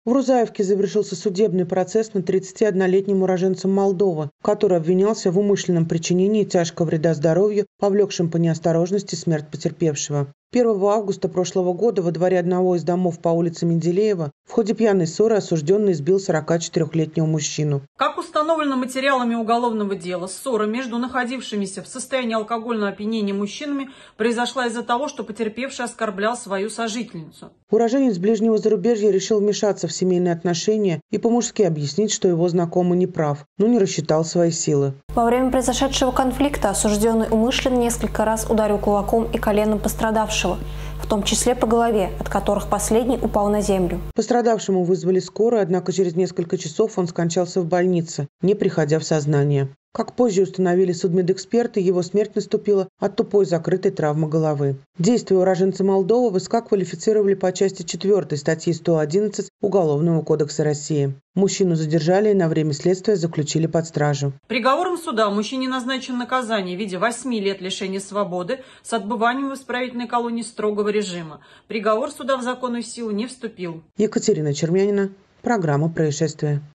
В Рузаевке завершился судебный процесс над 31-летним уроженцем Молдовы, который обвинялся в умышленном причинении тяжкого вреда здоровью, повлекшем по неосторожности смерть потерпевшего. 1 августа прошлого года во дворе одного из домов по улице Менделеева в ходе пьяной ссоры осужденный избил 44-летнего мужчину. Как установлено материалами уголовного дела, ссора между находившимися в состоянии алкогольного опьянения мужчинами произошла из-за того, что потерпевший оскорблял свою сожительницу. Уроженец ближнего зарубежья решил вмешаться в семейные отношения и по-мужски объяснить, что его знакомый не прав, но не рассчитал свои силы. Во время произошедшего конфликта осужденный умышленно несколько раз ударил кулаком и коленом пострадавшего, в том числе по голове, от которых последний упал на землю. Пострадавшему вызвали скорую, однако через несколько часов он скончался в больнице, не приходя в сознание. Как позже установили судмедэксперты, его смерть наступила от тупой закрытой травмы головы. Действия уроженца Молдовы СК квалифицировали по части 4 статьи 111 Уголовного кодекса России. Мужчину задержали и на время следствия заключили под стражу. Приговором суда мужчине назначено наказание в виде 8 лет лишения свободы с отбыванием в исправительной колонии строгого режима. Приговор суда в законную силу не вступил. Екатерина Чермянина, программа «Происшествия».